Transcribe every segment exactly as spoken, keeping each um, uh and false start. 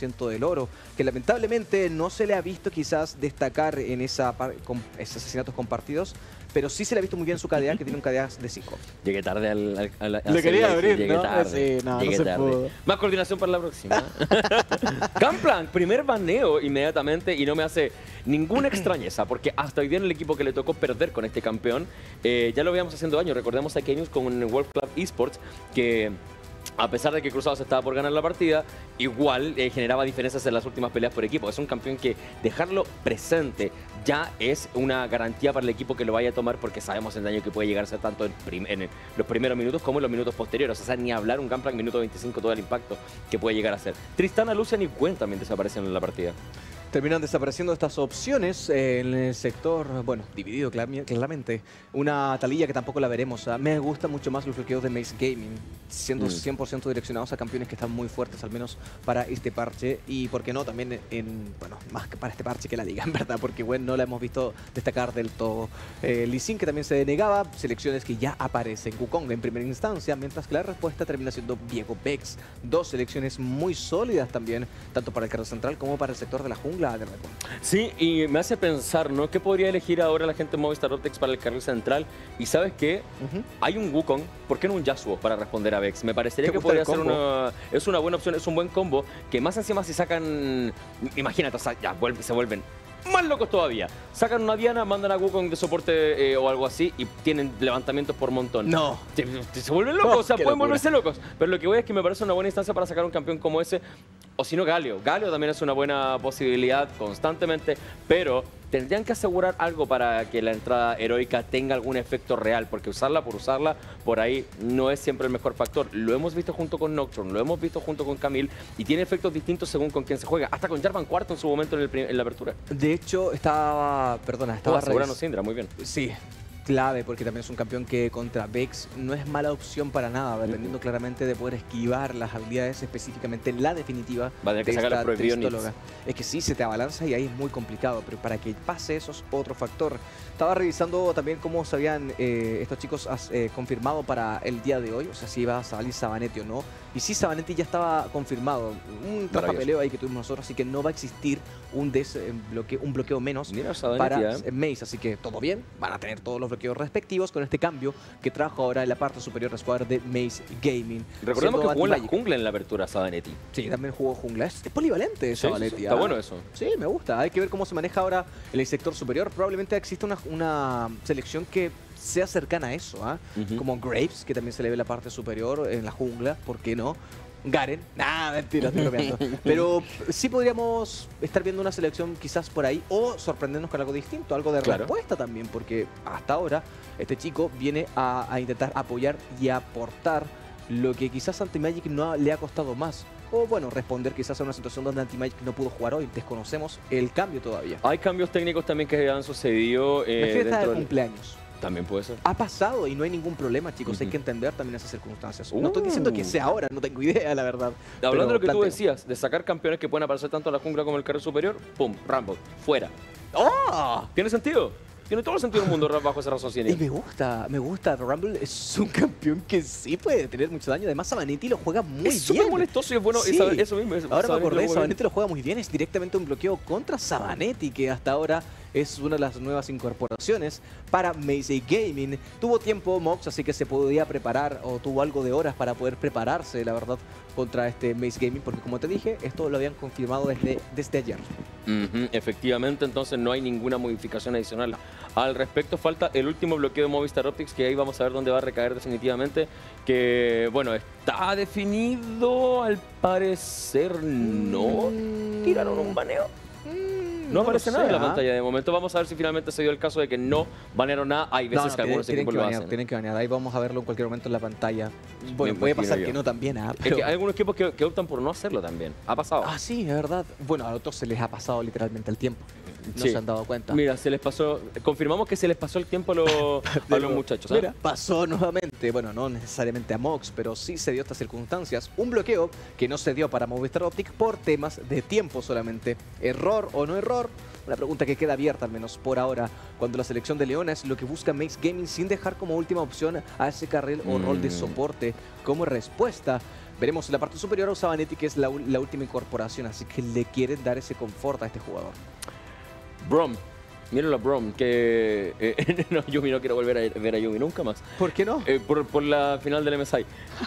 ciento del oro, que lamentablemente no se le ha visto quizás destacar en esa con esos asesinatos compartidos, pero sí se le ha visto muy bien su K D A, que tiene un K D A de cinco. Llegué tarde al... al, al, al Le quería abrir, llegué ¿no? tarde, Sí, no, llegué no se tarde. pudo. Más coordinación para la próxima. Gunplank, primer baneo inmediatamente y no me hace ninguna extrañeza, porque hasta hoy día en el equipo que le tocó perder con este campeón, eh, ya lo veíamos haciendo daño. Recordemos a Kenyus con World Club Esports, que a pesar de que Cruzados estaba por ganar la partida, igual eh, generaba diferencias en las últimas peleas por equipo. Es un campeón que dejarlo presente ya es una garantía para el equipo que lo vaya a tomar, porque sabemos el daño que puede llegar a ser tanto en, prim en el, los primeros minutos como en los minutos posteriores. O sea, ni hablar un Gunplank minuto veinticinco, todo el impacto que puede llegar a ser. Tristana, Lucian y Gwen también desaparecen en la partida. Terminan desapareciendo estas opciones eh, en el sector, bueno, dividido claramente. Una Taliyah que tampoco la veremos. ¿eh? Me gusta mucho más los bloqueos de Mace Gaming, siendo mm. cien por ciento direccionados a campeones que están muy fuertes, al menos para este parche. Y, ¿por qué no? También, en bueno, más que para este parche que la liga, en verdad, porque, bueno, no la hemos visto destacar del todo. Eh, Lee Sin, que también se denegaba, selecciones que ya aparecen. Wukong en primera instancia, mientras que la respuesta termina siendo Viego Vex. Dos selecciones muy sólidas también, tanto para el carril central como para el sector de la jungla. Sí, y me hace pensar, ¿no? ¿Qué podría elegir ahora la gente de Movistar Optics para el carril central? Y ¿sabes qué? Uh-huh. Hay un Wukong, ¿por qué no un Yasuo para responder a Vex? Me parecería que podría ser una... Es una buena opción, es un buen combo, que más encima si sacan... Imagínate, o sea, ya vuelve, se vuelven más locos todavía. Sacan una Diana, mandan a Wukong de soporte eh, o algo así y tienen levantamientos por montón. No. Se, se vuelven locos, oh, o sea, pueden locura. volverse locos. Pero lo que voy es que me parece una buena instancia para sacar un campeón como ese. O si no, Galio. Galio también es una buena posibilidad constantemente, pero tendrían que asegurar algo para que la entrada heroica tenga algún efecto real, porque usarla por usarla por ahí no es siempre el mejor factor. Lo hemos visto junto con Nocturne, lo hemos visto junto con Camille y tiene efectos distintos según con quién se juega. Hasta con Jarvan Cuarto en su momento en, el, en la apertura. De hecho, estaba... Perdona, estaba... Oh, asegurando Syndra, muy bien. Sí. Clave, porque también es un campeón que contra Vex no es mala opción para nada, dependiendo uh-huh. claramente de poder esquivar las habilidades, específicamente la definitiva Va a tener que sacar la tristóloga. Es que sí, se te abalanza y ahí es muy complicado, pero para que pase eso es otro factor. Estaba revisando también cómo se habían eh, estos chicos eh, confirmado para el día de hoy, o sea, si iba a salir Sabanetti o no. Y sí, Sabanetti ya estaba confirmado, un traspapeleo ahí que tuvimos nosotros, así que no va a existir un, des, bloqueo, un bloqueo menos Mira, para ¿eh? Mace, así que todo bien, van a tener todos los bloqueos respectivos con este cambio que trajo ahora en la parte superior de squad de Mace Gaming. Recordemos que jugó en la jungla en la apertura Sabanetti. Sí, también jugó jungla. Es, es polivalente sí, Sabanetti. Sí, está ¿eh? bueno eso. Sí, me gusta. Hay que ver cómo se maneja ahora en el sector superior. Probablemente exista una, una selección que sea cercana a eso, ¿eh? Uh-huh. Como Graves, que también se le ve la parte superior en la jungla, ¿por qué no? Garen, nada, mentira, estoy bromeando. Pero sí podríamos estar viendo una selección quizás por ahí o sorprendernos con algo distinto, algo de claro. respuesta también, porque hasta ahora este chico viene a, a intentar apoyar y aportar lo que quizás Antimagic no le ha costado más. O bueno, responder quizás a una situación donde Antimagic no pudo jugar hoy. Desconocemos el cambio todavía. Hay cambios técnicos también que han sucedido. Eh, la fiesta dentro de cumpleaños. También puede ser. Ha pasado y no hay ningún problema, chicos. Uh-huh. Hay que entender también esas circunstancias. Uh. No estoy diciendo que sea ahora, no tengo idea, la verdad. Hablando de lo que planteo. Tú decías, de sacar campeones que pueden aparecer tanto en la jungla como en el carril superior, ¡pum! Rumble, fuera. ¡Oh! ¿Tiene sentido? Tiene todo el sentido del mundo bajo esa raciocinio. Y me gusta, me gusta. Rumble es un campeón que sí puede tener mucho daño. Además, Sabanetti lo juega muy es bien. Es súper molestoso y es bueno. Sí. Eso mismo. Es, ahora me acordé, Sabanetti lo juega muy bien. Es directamente un bloqueo contra Sabanetti, que hasta ahora es una de las nuevas incorporaciones para Mace Gaming. Tuvo tiempo Mox, así que se podía preparar, o tuvo algo de horas para poder prepararse, la verdad, contra este Mace Gaming, porque como te dije, esto lo habían confirmado desde, desde ayer. Uh-huh. Efectivamente, entonces no hay ninguna modificación adicional al respecto. Falta el último bloqueo de Movistar Optics, que ahí vamos a ver dónde va a recaer definitivamente, que bueno, está definido, al parecer no. Tiraron un baneo. No, no aparece nada en la pantalla de momento. Vamos a ver si finalmente se dio el caso de que no banearon nada. Hay veces no, no, que algunos tienen, equipos tienen que lo banear, hacen. Tienen que banear. Ahí vamos a verlo en cualquier momento en la pantalla. Bueno, puede pasar yo. que no también. ¿eh? Pero... Es que hay algunos equipos que, que optan por no hacerlo también. Ha pasado. Ah, sí, es verdad. Bueno, a otros se les ha pasado literalmente el tiempo. No sí. se han dado cuenta. Mira, se les pasó. Confirmamos que se les pasó el tiempo a, lo, a los muchachos. ¿sabes? Mira, pasó nuevamente. Bueno, no necesariamente a Mox, pero sí se dio estas circunstancias. Un bloqueo que no se dio para Movistar Optic por temas de tiempo solamente. Error o no error. una pregunta que queda abierta al menos por ahora, cuando la selección de Leona es lo que busca Mace Gaming sin dejar como última opción a ese carril o Mm. rol de soporte como respuesta. Veremos en la parte superior a Sabanetti, que es la, la última incorporación, así que le quieren dar ese confort a este jugador. Brom. Míralo a Brom, que... eh, no, Yumi, no quiero volver a ver a Yumi nunca más. ¿Por qué no? Eh, por, por la final del M S I.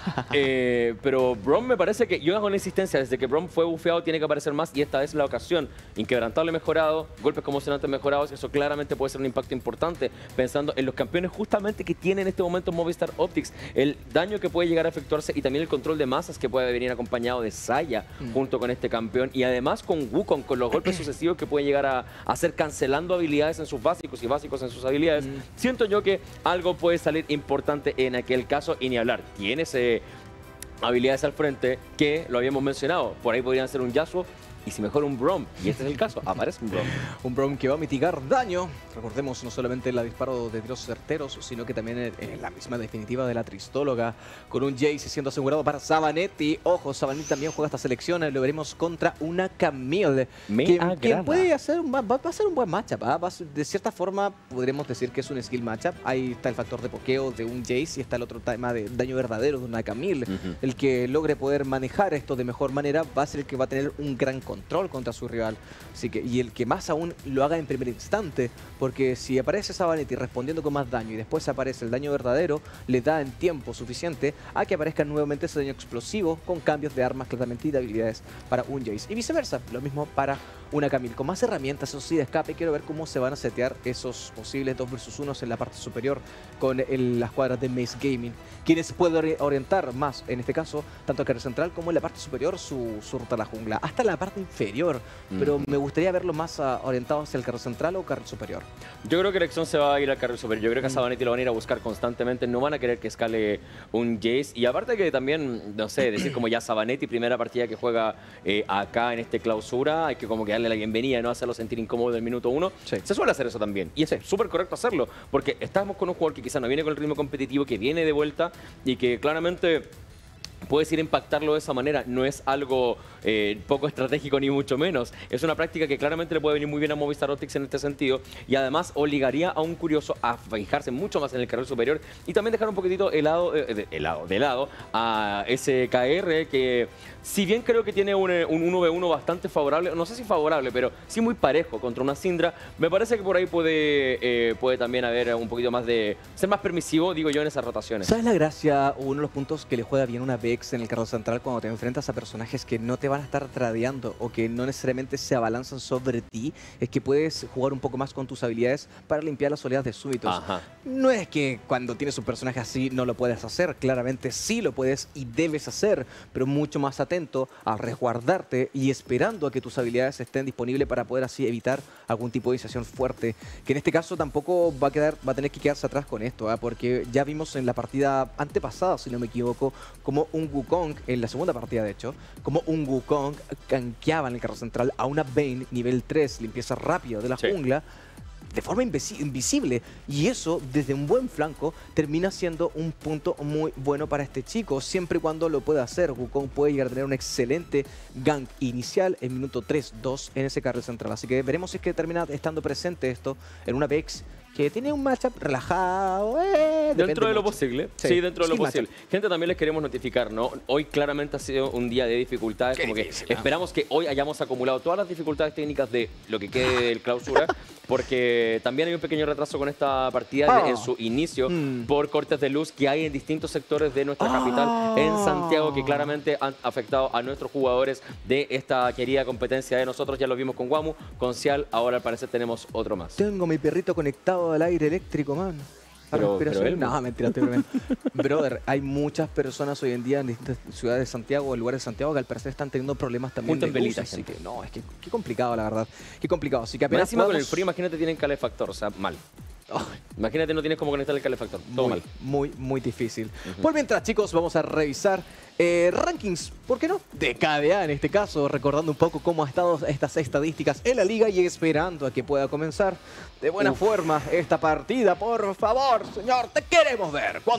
eh, pero Brom me parece que yo hago una insistencia. Desde que Brom fue bufeado tiene que aparecer más y esta es la ocasión. Inquebrantable mejorado, golpes conmocionantes mejorados. Eso claramente puede ser un impacto importante pensando en los campeones justamente que tiene en este momento Movistar Optics. El daño que puede llegar a efectuarse y también el control de masas que puede venir acompañado de Saya mm. junto con este campeón. Y además con Wukong, con los golpes sucesivos que puede llegar a hacer cancelando habilidades en sus básicos y básicos en sus habilidades. Mm. Siento yo que algo puede salir importante en aquel caso y ni hablar. Tiene ese habilidades al frente que lo habíamos mencionado. Por ahí podrían ser un Yasuo y si mejor un Brom. Y este es el caso, aparece un Brom. Un Brom que va a mitigar daño. Recordemos no solamente el disparo de tiros certeros, sino que también en, en la misma definitiva de la Tristóloga. Con un Jace siendo asegurado para Sabanetti. Ojo, Sabanetti también juega esta selección. Lo veremos contra una Camille. Me que, agrada. que puede hacer un, va, va a ser un buen matchup. ¿eh? Va a ser, de cierta forma podremos decir que es un skill matchup. Ahí está el factor de pokeo de un Jace y está el otro tema de daño verdadero de una Camille. Uh-huh. El que logre poder manejar esto de mejor manera va a ser el que va a tener un gran control. control contra su rival. Así que, y el que más aún lo haga en primer instante, porque si aparece Sabanetti respondiendo con más daño y después aparece el daño verdadero, le da en tiempo suficiente a que aparezca nuevamente ese daño explosivo con cambios de armas claramente y de habilidades para un Jace. Y viceversa, lo mismo para una Camille. Con más herramientas, eso sí, de escape, quiero ver cómo se van a setear esos posibles dos versus uno en la parte superior con el, las cuadras de Mace Gaming, quienes pueden orientar más, en este caso, tanto el carril central como en la parte superior, su, su ruta a la jungla, hasta la parte inferior, mm. pero me gustaría verlo más uh, orientado hacia el carril central o carril superior. Yo creo que la elección se va a ir al carril superior. Yo creo que a Sabanetti lo van a ir a buscar constantemente, no van a querer que escale un Jace. Y aparte que también, no sé, decir como ya Sabanetti, primera partida que juega eh, acá en este clausura, hay que como que darle la bienvenida y no hacerlo sentir incómodo del minuto uno. Sí. Se suele hacer eso también. Y es sí. súper correcto hacerlo, porque estamos con un jugador que quizás no viene con el ritmo competitivo, que viene de vuelta y que claramente puedes ir a impactarlo de esa manera. No es algo eh, poco estratégico ni mucho menos. Es una práctica que claramente le puede venir muy bien a Movistar Optics en este sentido y además obligaría a un curioso a fijarse mucho más en el carril superior y también dejar un poquitito helado, eh, de, helado, de lado a ese K R que si bien creo que tiene un, un uno ve uno bastante favorable, no sé si favorable, pero sí muy parejo contra una Syndra, me parece que por ahí puede, eh, puede también haber un poquito más de... ser más permisivo, digo yo, en esas rotaciones. ¿Sabes la gracia? Uno de los puntos que le juega bien una B en el carril central cuando te enfrentas a personajes que no te van a estar tradeando o que no necesariamente se abalanzan sobre ti, es que puedes jugar un poco más con tus habilidades para limpiar las oleadas de súbitos. Ajá. No es que cuando tienes un personaje así no lo puedes hacer, claramente sí lo puedes y debes hacer, pero mucho más atento a resguardarte y esperando a que tus habilidades estén disponibles para poder así evitar algún tipo de iniciación fuerte, que en este caso tampoco va a quedar, va a tener que quedarse atrás con esto, ¿eh? Porque ya vimos en la partida antepasada, si no me equivoco, como un Wukong, en la segunda partida de hecho, como un Wukong canqueaba en el carro central a una Vayne nivel tres, limpieza rápida de la sí. jungla, de forma invisible, y eso desde un buen flanco termina siendo un punto muy bueno para este chico, siempre y cuando lo pueda hacer. Wukong puede llegar a tener un excelente gank inicial en minuto tres dos en ese carril central, así que veremos si es que termina estando presente esto en una Vex que tiene un matchup relajado. Eh, dentro de lo mucho. posible. Sí, sí dentro de lo posible. Matchup. Gente, también les queremos notificar, ¿no? Hoy claramente ha sido un día de dificultades. Como que esperamos que hoy hayamos acumulado todas las dificultades técnicas de lo que quede del clausura, porque también hay un pequeño retraso con esta partida oh. de, en su inicio mm. por cortes de luz que hay en distintos sectores de nuestra oh. capital, en Santiago, que claramente han afectado a nuestros jugadores de esta querida competencia de nosotros. Ya lo vimos con Guamu, con Cial, ahora al parecer tenemos otro más. Tengo mi perrito conectado al aire eléctrico, man. Pero, pero él... No, mentira, estoy bromeando. Brother, hay muchas personas hoy en día en distintas ciudades de Santiago o lugares de Santiago que al parecer están teniendo problemas también Punto de velita, luz, así que no, es que qué complicado la verdad. Qué complicado, así que apenas encima podamos... con el frío, imagínate tienen calefactor, o sea, mal. Oh, imagínate no tienes cómo conectar el calefactor, todo muy, mal. Muy, muy difícil. Uh-huh. Por mientras, chicos, vamos a revisar eh, rankings, ¿por qué no? De K D A en este caso, recordando un poco cómo han estado estas estadísticas en la liga y esperando a que pueda comenzar de buena Uf. forma esta partida. Por favor, señor, te queremos ver. ¿Cuándo?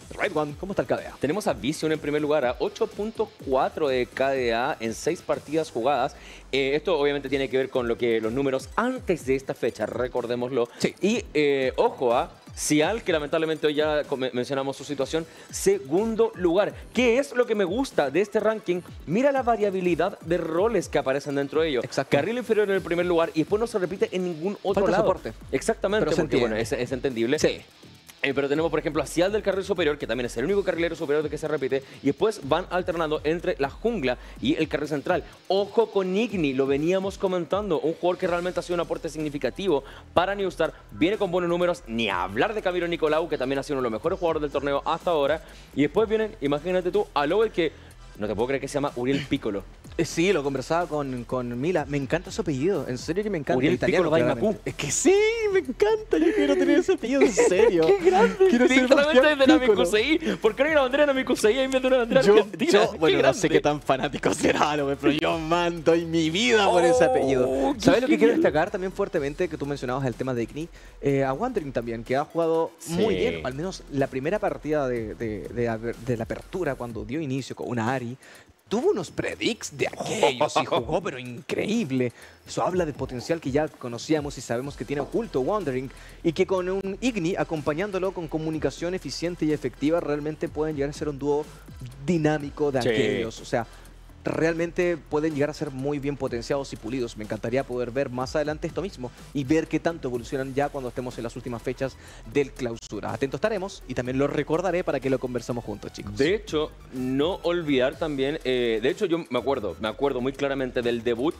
Right One, ¿cómo está el K D A? Tenemos a Vision en primer lugar a ocho punto cuatro de K D A en seis partidas jugadas. Eh, esto obviamente tiene que ver con lo que los números antes de esta fecha, recordémoslo. Sí. Y eh, ojo a Sial, que lamentablemente hoy ya mencionamos su situación, segundo lugar. ¿Qué es lo que me gusta de este ranking? Mira la variabilidad de roles que aparecen dentro de ello. Exacto. Carril inferior en el primer lugar y después no se repite en ningún otro Falta lado. soporte. Exactamente, Pero se porque bueno, entiende. es, es entendible. Sí. Eh, pero tenemos, por ejemplo, a Sial del carril superior, que también es el único carrilero superior de que se repite, y después van alternando entre la jungla y el carril central. Ojo con Igni, lo veníamos comentando, un jugador que realmente ha sido un aporte significativo para New Star, viene con buenos números, ni a hablar de Camilo Nicolau, que también ha sido uno de los mejores jugadores del torneo hasta ahora, y después vienen, imagínate tú, a Lowell, que no te puedo creer que se llama Uriel Piccolo. Eh, Sí, lo conversaba con, con Mila. Me encanta su apellido. En serio que me encanta. Uriel Italiano, Piccolo Dai claramente. Mapu. Es que sí, me encanta. Yo quiero tener ese apellido, en serio. ¡Qué grande! Quiero Sí, ser solamente Bastián desde Piccolo. Namekusei. ¿Por qué no hay una bandera de Namekusei en vez de una bandera Yo, argentina? yo, ¡Qué bueno, no sé grande! qué tan fanático será, lo pero yo mando en mi vida por ese Oh, apellido. qué ¿Sabes lo que quiero genial! destacar también fuertemente? Que tú mencionabas el tema de Igni. Eh, a Wandering también, que ha jugado muy Sí. bien. Al menos la primera partida de, de, de, aper- de la apertura, cuando dio inicio con una Ari, tuvo unos predicts de aquellos y jugó, pero increíble. Eso habla del potencial que ya conocíamos y sabemos que tiene oculto Wandering, y que con un Igni acompañándolo con comunicación eficiente y efectiva realmente pueden llegar a ser un dúo dinámico de Sí. aquellos. O sea, realmente pueden llegar a ser muy bien potenciados y pulidos. Me encantaría poder ver más adelante esto mismo y ver qué tanto evolucionan ya cuando estemos en las últimas fechas del clausura. Atentos estaremos y también lo recordaré para que lo conversemos juntos, chicos. De hecho, no olvidar también, eh, de hecho yo me acuerdo, me acuerdo muy claramente del debut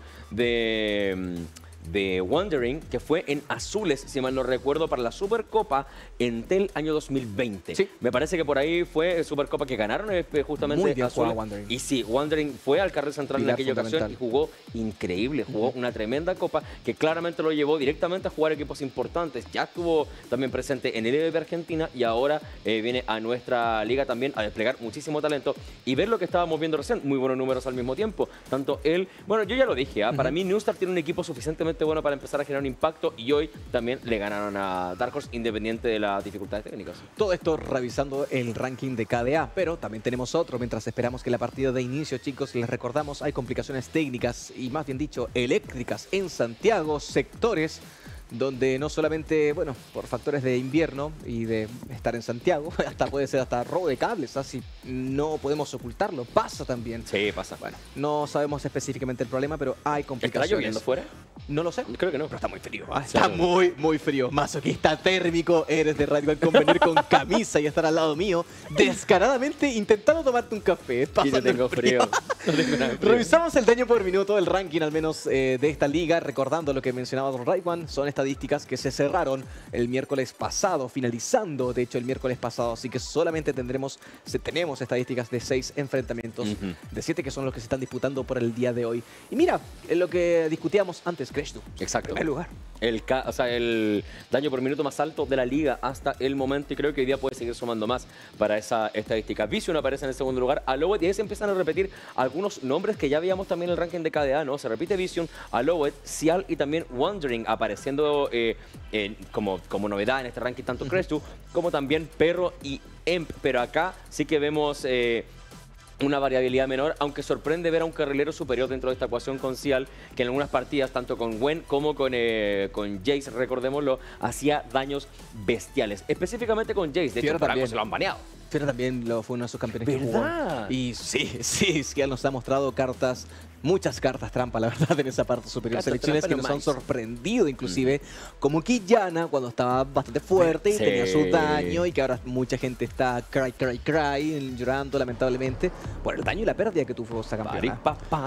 de, mm, de Wandering, que fue en Azules, si mal no recuerdo, para la Supercopa Entel año dos mil veinte. Sí. Me parece que por ahí fue Supercopa que ganaron eh, justamente Muy bien Azules. jugado Wandering. Y sí, Wandering fue al carril central en Pilar aquella ocasión y fundamental. jugó increíble, jugó una tremenda copa que claramente lo llevó directamente a jugar equipos importantes. Ya estuvo también presente en el E B Argentina y ahora eh, viene a nuestra liga también a desplegar muchísimo talento y ver lo que estábamos viendo recién, muy buenos números al mismo tiempo. Tanto él, bueno, yo ya lo dije, ¿ah? Para mí New Star tiene un equipo suficientemente bueno para empezar a generar un impacto y hoy también le ganaron a Dark Horse independiente de las dificultades técnicas. Todo esto revisando el ranking de K D A, pero también tenemos otro. Mientras esperamos que la partida de inicio, chicos, les recordamos, hay complicaciones técnicas y más bien dicho, eléctricas en Santiago, sectores donde no solamente, bueno, por factores de invierno y de estar en Santiago, hasta puede ser hasta robo de cables, así no podemos ocultarlo, pasa también. Sí, pasa. Bueno, no sabemos específicamente el problema, pero hay ¿Estará complicaciones. lloviendo fuera? No lo sé. Creo que no. Pero está muy frío. ¿ah? Sí. Está muy, muy frío. Masoquista térmico, eres de Radio con venir con camisa y estar al lado mío, descaradamente intentando tomarte un café. Y pasando no tengo el frío. No tengo nada de frío. Revisamos el daño por minuto, el ranking al menos eh, de esta liga, recordando lo que mencionaba Don Raywan. Son estadísticas que se cerraron el miércoles pasado, finalizando de hecho el miércoles pasado, así que solamente tendremos, se- tenemos estadísticas de seis enfrentamientos, Ujú. de siete que son los que se están disputando por el día de hoy. Y mira, en lo que discutíamos antes, Crash tú. Exacto. En primer lugar. El, ca- o sea, el daño por minuto más alto de la liga hasta el momento y creo que hoy día puede seguir sumando más para esa estadística. Vision aparece en el segundo lugar, Alowet y ahí se empiezan a repetir algunos nombres que ya veíamos también en el ranking de K D A, ¿no? Se repite Vision, Alowet, Sial y también Wandering apareciendo eh, eh, como, como novedad en este ranking, tanto Crestu como también Perro y Emp, pero acá sí que vemos... Eh, una variabilidad menor, aunque sorprende ver a un carrilero superior dentro de esta ecuación con Sial, que en algunas partidas, tanto con Gwen como con, eh, con Jace, recordémoslo, hacía daños bestiales. Específicamente con Jace, de Fiora hecho por algo también. se lo han baneado. Fiora también lo, fue uno de sus campeones que jugó. ¿Verdad? Y sí, sí, Sial nos ha mostrado cartas, muchas cartas trampa, la verdad, en esa parte superior. Cartas Selecciones trampa que nos han nomás. sorprendido, inclusive, como Quillana, cuando estaba bastante fuerte y Sí. tenía su daño, y que ahora mucha gente está cry, cry, cry, llorando lamentablemente por el daño y la pérdida que tuvo esa campeona.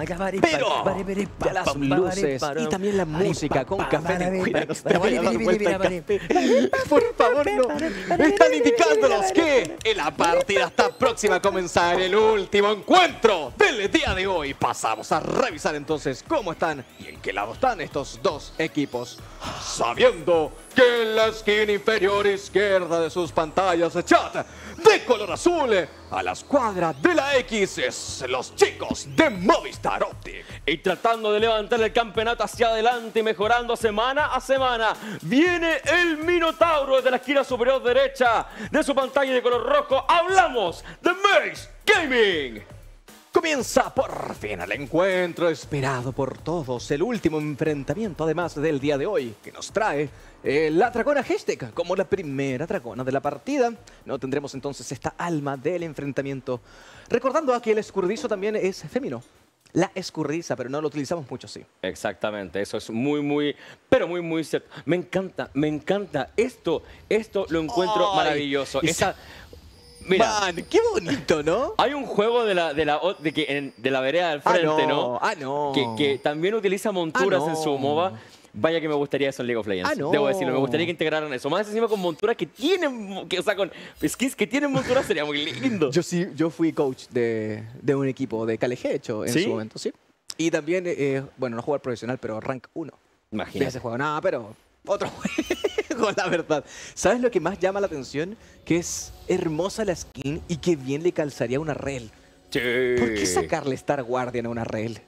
Pero ya las luces y también la música con café de cuida nos te vaya a dar vuelta el café. Por favor, no. Están indicándonos que la partida está próxima a comenzar, el último encuentro del día de hoy. Pasamos a revisar entonces cómo están y en qué lado están estos dos equipos. Sabiendo que en la esquina inferior izquierda de sus pantallas de chat de color azul a la escuadra de la X es los chicos de Movistar Optic. Y tratando de levantar el campeonato hacia adelante y mejorando semana a semana, viene el Minotauro desde la esquina superior derecha de su pantalla de color rojo. Hablamos de Mace Gaming. Comienza por fin el encuentro esperado por todos, el último enfrentamiento además del día de hoy, que nos trae eh, la dragona Hashtag como la primera dragona de la partida. No tendremos entonces esta alma del enfrentamiento. Recordando que el escurridizo también es femenino. La escurridiza, pero no lo utilizamos mucho, sí. Exactamente, eso es muy, muy, pero muy, muy cierto. Me encanta, me encanta. Esto, esto lo encuentro Ay, maravilloso. Esa... Esa... Mira, Man, qué bonito, ¿no? hay un juego de la, de la, de que en- de la vereda del frente, ah, no, ¿no? Ah, no. Que, que también utiliza monturas Ah, no. en su MOBA. Vaya que me gustaría eso en League of Legends. Ah, no. Debo decirlo, me gustaría que integraran eso. Más encima con monturas que tienen, que, o sea, con skins que tienen monturas sería muy lindo. Yo sí, yo fui coach de, de un equipo de K L G, hecho, en ¿Sí? su momento, sí. Y también, eh, bueno, no jugar profesional, pero rank uno. De Imagínate. ese juego. Nada, pero otro juego, la verdad. ¿Sabes lo que más llama la atención? Que es hermosa la skin y que bien le calzaría una rel. Sí. ¿Por qué sacarle Star Guardian a una rel?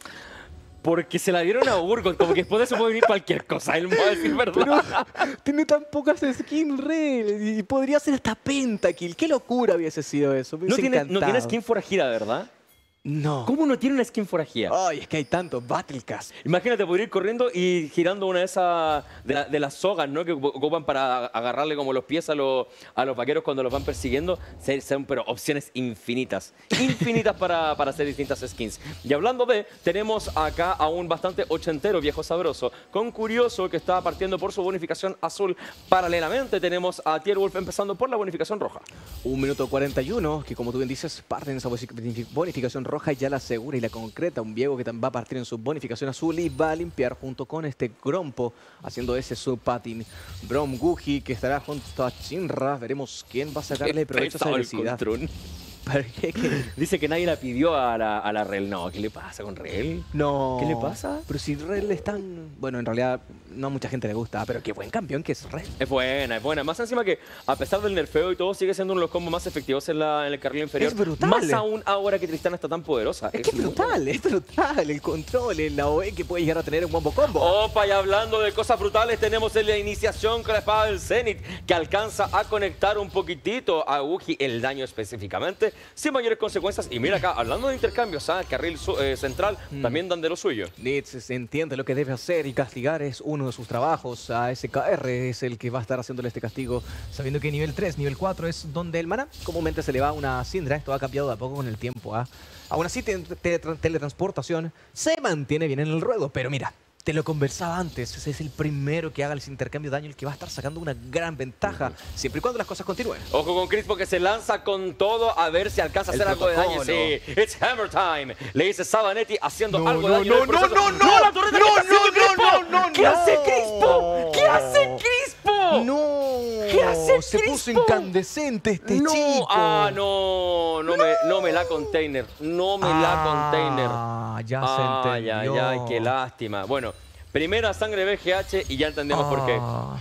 Porque se la dieron a Urgot, como que después de eso puede venir cualquier cosa, él va a decir verdad. Tiene tan pocas skins rel y podría ser hasta Pentakill. Qué locura hubiese sido eso. Me No hubiese tiene, no encantado. tiene skin forajida, ¿verdad? No. ¿Cómo no tiene una skin forajida? Ay, es que hay tanto. Battlecast. Imagínate, poder ir corriendo y girando una de esas, de, la- de las sogas, ¿no? Que ocupan para agarrarle como los pies a, los- a los vaqueros cuando los van persiguiendo. Se- Son, pero opciones infinitas. Infinitas para, para hacer distintas skins. Y hablando de, tenemos acá a un bastante ochentero viejo sabroso, con Curioso, que está partiendo por su bonificación azul. Paralelamente tenemos a Tierwolf empezando por la bonificación roja. Un minuto cuarenta y uno, que como tú bien dices, parte en esa bonificación roja y ya la asegura y la concreta. Un Viego que también va a partir en su bonificación azul y va a limpiar junto con este Grompo, haciendo ese subpatin. Brom Guji, que estará junto a Shinra. Veremos quién va a sacarle provecho a esa Pesado el velocidad. Control. ¿Para qué? ¿Qué? Dice que nadie la pidió a la, a la Rel. No, ¿qué le pasa con Rel? No. ¿Qué le pasa? Pero si Rel es tan... Bueno, en realidad no a mucha gente le gusta, pero qué buen campeón que es Rel. Es buena, es buena. Más encima que, a pesar del nerfeo y todo, sigue siendo uno de los combos más efectivos en, la, en el carril inferior. Es brutal. Más aún ahora que Tristana está tan poderosa. Es que es muy brutal, es brutal. El control, el A O E que puede llegar a tener un combo combo. Opa, y hablando de cosas brutales, tenemos en la iniciación con la espada del Zenith, que alcanza a conectar un poquitito a Uji, el daño específicamente, sin mayores consecuencias. Y mira acá, hablando de intercambios, ¿ah? Carril su- eh, central Mm. también dan de lo suyo. Nitz se entiende lo que debe hacer y castigar es uno de sus trabajos. A S K R es el que va a estar haciéndole este castigo, sabiendo que nivel tres, nivel cuatro es donde el mana comúnmente se le va a una Syndra. Esto ha cambiado de a poco con el tiempo. ¿ah? Aún así, te- te- teletransportación se mantiene bien en el ruedo, pero mira, te lo conversaba antes, ese es el primero que haga el intercambio de daño, el que va a estar sacando una gran ventaja, siempre y cuando las cosas continúen. Ojo con Crispo que se lanza con todo a ver si alcanza a El hacer algo de daño. protocolo. Sí, it's hammer time. Le dice Sabanetti haciendo No, algo no, de daño. en no, el proceso. no, no, no, la torreta no, que está haciendo no, Crispo. no, no, ¿Qué no. hace Crispo? ¿Qué hace Crispo? ¡No! ¿Qué hace Se puso Crispo? incandescente este no, chico. ah, no, no, Me, no me la container, no me la container. Ah, ya se Ay, ay, entendió. ay, qué lástima. Bueno, primera sangre B G H y ya entendemos por qué. Ah.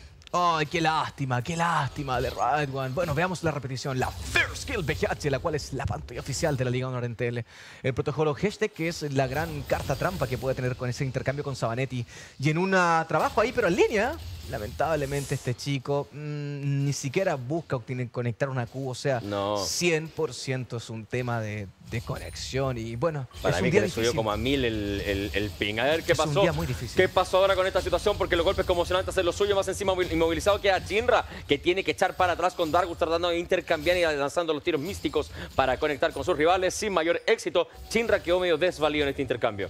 Ay, qué lástima, qué lástima de Right One. Bueno, veamos la repetición. La First Skill B G H, la cual es la pantalla oficial de la Liga Honor en T L. El protocolo Hashtag, que es la gran carta trampa que puede tener con ese intercambio con Sabanetti. Y en un trabajo ahí, pero en línea, lamentablemente este chico mmm, ni siquiera busca obtener- conectar una Q. O sea, No. cien por ciento es un tema de, de conexión. Y bueno, Para es mí un que día le subió difícil. como a mil el, el, el ping. A ver qué Es un pasó. día muy difícil. ¿Qué pasó ahora con esta situación? Porque los golpes como Sonante hacen lo suyo, más encima inmovilizado queda Shinra, que tiene que echar para atrás con Dargus, tratando de intercambiar y lanzando los tiros místicos para conectar con sus rivales sin mayor éxito. Shinra quedó medio desvalido en este intercambio.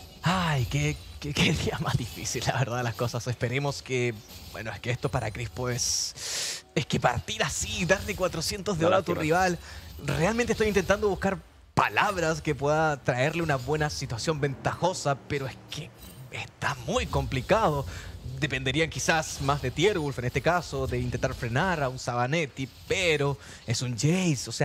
Ay, qué, qué, qué día más difícil, la verdad, las cosas. Esperemos que... Bueno, es que esto para Crispo es... Es que partir así, darle cuatrocientos de No, oro a tu lástima. rival. Realmente estoy intentando buscar palabras que pueda traerle una buena situación ventajosa, pero es que está muy complicado. Dependerían quizás más de Tierwolf en este caso, de intentar frenar a un Sabanetti, pero es un Jace, o sea...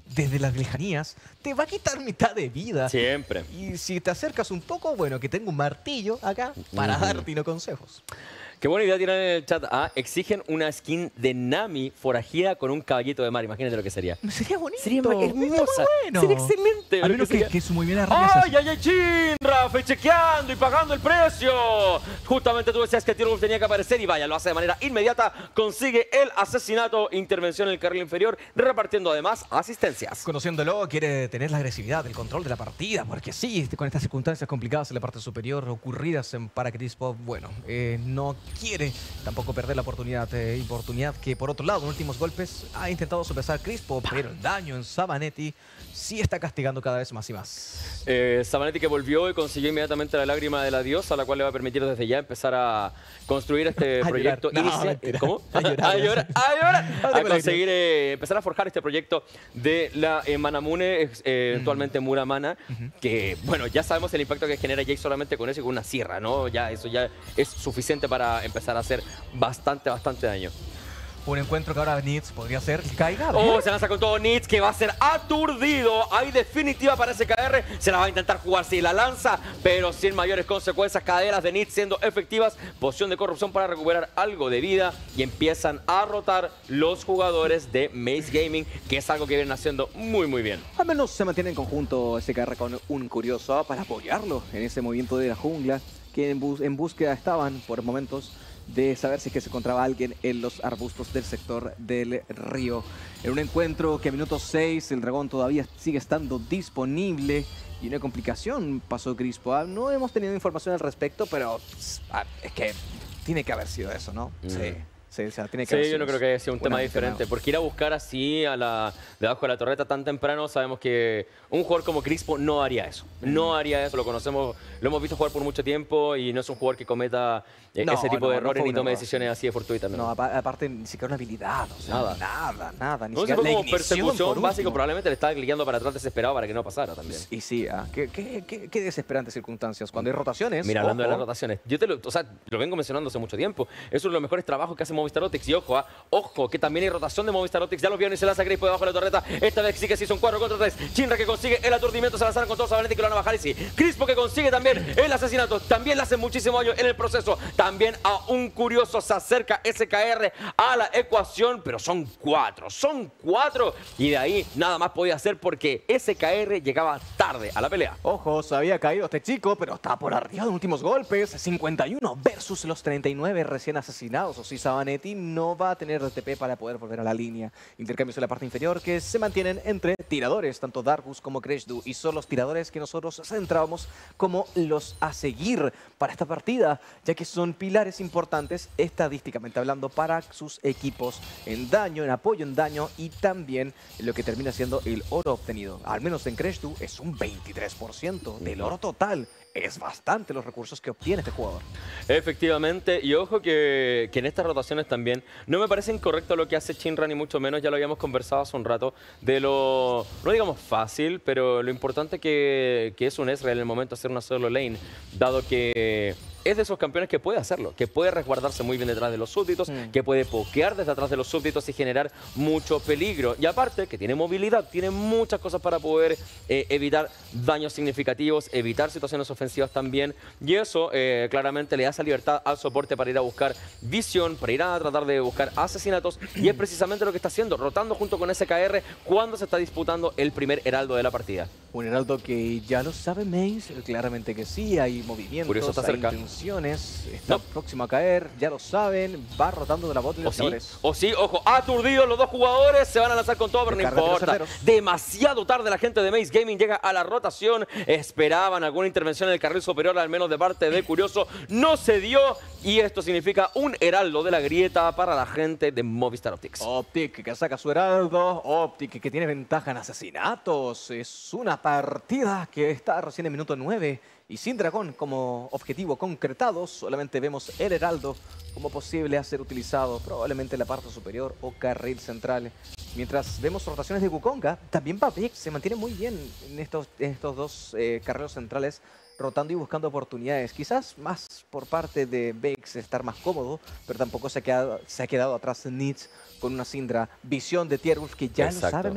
desde las lejanías, te va a quitar mitad de vida. Siempre. Y si te acercas un poco, bueno, que tengo un martillo acá para Ujú. darte no consejos. Qué buena idea tiran en el chat. Ah, exigen una skin de Nami forajida con un caballito de mar. Imagínate lo que sería. Sería bonito. Sería hermosa. Bueno. Sería excelente. A menos que, sería- que su movimiento arriesga. ¡Ay, ay, ay, Chinra! Fue chequeando y pagando el precio. Justamente tú decías que Tierwolf tenía que aparecer y vaya, lo hace de manera inmediata. Consigue el asesinato, intervención en el carril inferior, repartiendo además asistencias. Conociéndolo, quiere tener la agresividad, el control de la partida, porque sí, con estas circunstancias complicadas en la parte superior ocurridas en para Crispo, bueno, eh, no quiere tampoco perder la oportunidad, eh, oportunidad que por otro lado, en últimos golpes ha intentado sopesar Crispo, pero el daño en Sabanetti sí está castigando cada vez más y más. Eh, Sabanetti que volvió y consiguió inmediatamente la lágrima de la diosa, la cual le va a permitir desde ya empezar a construir este A proyecto. llorar. No, inicia- mentira. ¿Cómo? A llorar. a llorar, a llorar. No A tengo conseguir eh, empezar a forjar este proyecto de la eh, Manamune, eh, eventualmente Muramana, que bueno, ya sabemos el impacto que genera Jake solamente con eso y con una sierra, ¿no? Ya eso ya es suficiente para empezar a hacer bastante, bastante daño. Un encuentro que ahora Nitz podría ser que caiga. Oh, se lanza con todo Nitz, que va a ser aturdido. Hay definitiva para S K R. Se la va a intentar jugar si la lanza, pero sin mayores consecuencias. Caderas de Nitz siendo efectivas. Poción de corrupción para recuperar algo de vida. Y empiezan a rotar los jugadores de Mace Gaming, que es algo que vienen haciendo muy, muy bien. Al menos se mantiene en conjunto S K R con un curioso para apoyarlo en ese movimiento de la jungla, que en, bus en búsqueda estaban por momentos de saber si es que se encontraba alguien en los arbustos del sector del río. En un encuentro que a minuto seis el dragón todavía sigue estando disponible y una complicación pasó Crispo. Ah, no hemos tenido información al respecto, pero ah, es que tiene que haber sido eso, ¿no? Mm. Sí. Sí, o sea, tiene que Sí, haber yo sido no creo eso. que sea un tema Una- diferente, porque ir a buscar así a la, debajo de la torreta tan temprano, sabemos que un jugador como Crispo no haría eso. No haría eso, lo conocemos, lo hemos visto jugar por mucho tiempo y no es un jugador que cometa eh, No, ese tipo no, de no errores fue ni un tome error. decisiones así de fortuitas. No, No, apa- aparte ni siquiera una habilidad, o sea, Nada. nada, nada, ni no, siquiera fue la como ignición, persecución por básico, último. probablemente le estaba guiando para atrás desesperado para que no pasara también. Y sí, ah, qué, qué, qué, qué desesperantes circunstancias. Cuando hay rotaciones, Mira, hablando de las ojo, rotaciones, yo te lo, o sea, lo vengo mencionando hace mucho tiempo. Es uno de los mejores trabajos que hace Movistar Optics. Y ojo, ah, ojo, que también hay rotación de Movistar Optics. Ya lo vieron y se lanza Crispo debajo de la torreta. Esta vez sí que sí son cuatro contra tres. Chinra que consigue el aturdimiento, se lanzaron con todos Sabanetti que lo van a bajar y sí. Crispo que consigue también el asesinato. También le hacen muchísimo daño en el proceso. También a un curioso se acerca S K R a la ecuación, pero son cuatro, son cuatro. Y de ahí nada más podía hacer porque S K R llegaba tarde a la pelea. ojo, se había caído este chico, pero está por arriba de últimos golpes. cincuenta y uno versus los treinta y nueve recién asesinados. O si Sabanetti no va a tener T P para poder volver a la línea. Intercambios en la parte inferior que se mantienen entre tiradores, tanto Darkus como Kreshdu, y son los tiradores que nosotros centramos como los a seguir para esta partida, ya que son pilares importantes estadísticamente hablando para sus equipos en daño, en apoyo en daño y también en lo que termina siendo el oro obtenido. Al menos en Kreshdu es un veintitrés por ciento del oro total. Es bastante los recursos que obtiene este jugador. Efectivamente, y ojo que, que en estas rotaciones también no me parece incorrecto lo que hace Chinra, ni mucho menos, ya lo habíamos conversado hace un rato, de lo, no digamos fácil, pero lo importante que, que es un Ezreal en el momento de hacer una solo lane, dado que es de esos campeones que puede hacerlo, que puede resguardarse muy bien detrás de los súbditos, Mm. que puede pokear desde atrás de los súbditos y generar mucho peligro. Y aparte, que tiene movilidad, tiene muchas cosas para poder eh, evitar daños significativos, evitar situaciones ofensivas también. Y eso eh, claramente le da esa libertad al soporte para ir a buscar visión, para ir a tratar de buscar asesinatos. Y es precisamente lo que está haciendo, rotando junto con S K R cuando se está disputando el primer heraldo de la partida. Un heraldo que ya lo sabe Mace, claramente que sí, hay movimientos, Curioso, está hay cerca. intenciones, está No. próximo a caer, ya lo saben, va rotando de la bot de O los sí, jugadores. o sí, ojo, aturdidos los dos jugadores, se van a lanzar con todo, pero no Carreteros importa. certeros. Demasiado tarde la gente de Mace Gaming llega a la rotación. Esperaban alguna intervención en el carril superior, al menos de parte de Curioso. No se dio y esto significa un heraldo de la grieta para la gente de Movistar Optics. Optic que saca su heraldo, Optic que tiene ventaja en asesinatos, es una partida que está recién en minuto nueve y sin dragón como objetivo concretado, solamente vemos el heraldo como posible a ser utilizado probablemente en la parte superior o carril central. Mientras vemos rotaciones de Wukong, también Babek se mantiene muy bien en estos, en estos dos eh, carriles centrales, rotando y buscando oportunidades. Quizás más por parte de Vex estar más cómodo, pero tampoco se ha quedado, se ha quedado atrás Nitz con una Syndra. Visión de Tierwolf que ya Exacto. lo sabe Mace.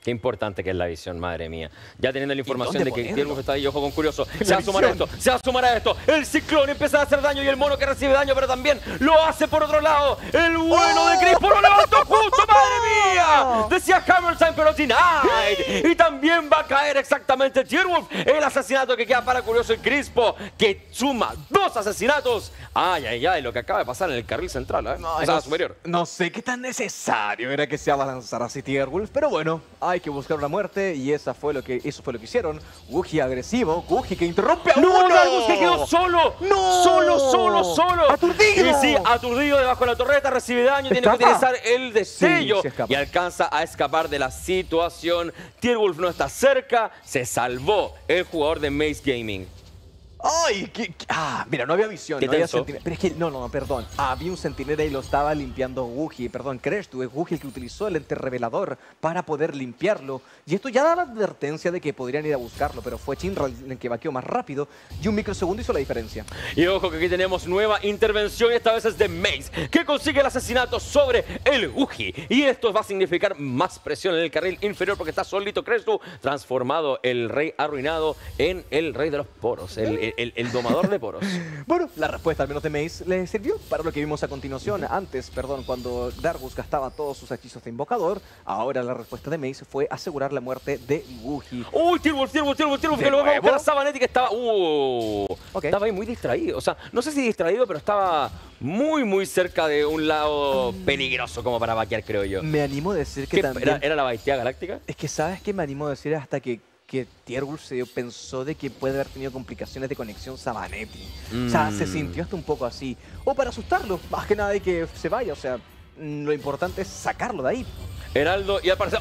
Qué importante que es la visión, madre mía. Ya teniendo la información de que ponerlo? Tierwolf está ahí, ojo con curioso. Se va a sumar a esto, se va a sumar a esto. El ciclón empieza a hacer daño y el mono que recibe daño, pero también lo hace por otro lado. El bueno de Crispo lo levantó justo, madre mía. Decía Hammertime, pero denied. Y también va a caer exactamente Tierwolf. El asesinato que queda para curioso y Crispo, que suma dos asesinatos. Ay, ay, ay, lo que acaba de pasar en el carril central, ¿eh? No, o sea, no, superior. No sé qué tan necesario era que se abalanzara así Tierwolf, pero bueno, hay que buscar una muerte y esa fue lo que, eso fue lo que hicieron. Guji agresivo, Guji que interrumpe a ¡No, uno. Dargus que quedó solo! ¡No! ¡Solo, solo, solo! ¡Aturdido! Y sí, aturdido debajo de la torreta, recibe daño, tiene que ¿Escapa? utilizar el destello Sí, sí escapa. y alcanza a escapar de la situación. Tierwolf no está cerca, se salvó el jugador de Mace Gaming. ¡Ay! qué- qué- ah, mira, no había visión, Qué no había tenso. centinela. Pero es que, no, no, no, perdón. Había un centinela y lo estaba limpiando Guji. Perdón, Crash, tuve Guji el que utilizó el ente revelador para poder limpiarlo. Y esto ya da la advertencia de que podrían ir a buscarlo, pero fue Shinra el que vaqueó más rápido y un microsegundo hizo la diferencia. Y ojo que aquí tenemos nueva intervención, esta vez es de Mace, que consigue el asesinato sobre el Uji. Y esto va a significar más presión en el carril inferior porque está solito Crestu, transformado el rey arruinado en el rey de los poros, el, el- el- el domador de poros. Bueno, la respuesta al menos de Mace le sirvió para lo que vimos a continuación. Antes, perdón, cuando Dargus gastaba todos sus hechizos de invocador, ahora la respuesta de Mace fue asegurar la muerte de Guji. ¡Uy, Tierwolf, Tierwolf, Tierwolf, Tierwolf! ¿De Que lo va a buscar nuevo? a Sabanetti que estaba... ¡Uh! Ok. Estaba ahí muy distraído. O sea, no sé si distraído, pero estaba muy, muy cerca de un lado peligroso como para vaquear, creo yo. Me animo a decir que ¿Qué, también... era, ¿Era la Baitía Galáctica? Es que sabes que me animo a decir hasta que, que Tierwolf se pensó de que puede haber tenido complicaciones de conexión Sabanetti. O sea, se Mm. sintió hasta un poco así. O para asustarlo, más que nada de que se vaya. O sea, mm, lo importante es sacarlo de ahí. Heraldo y al parecer...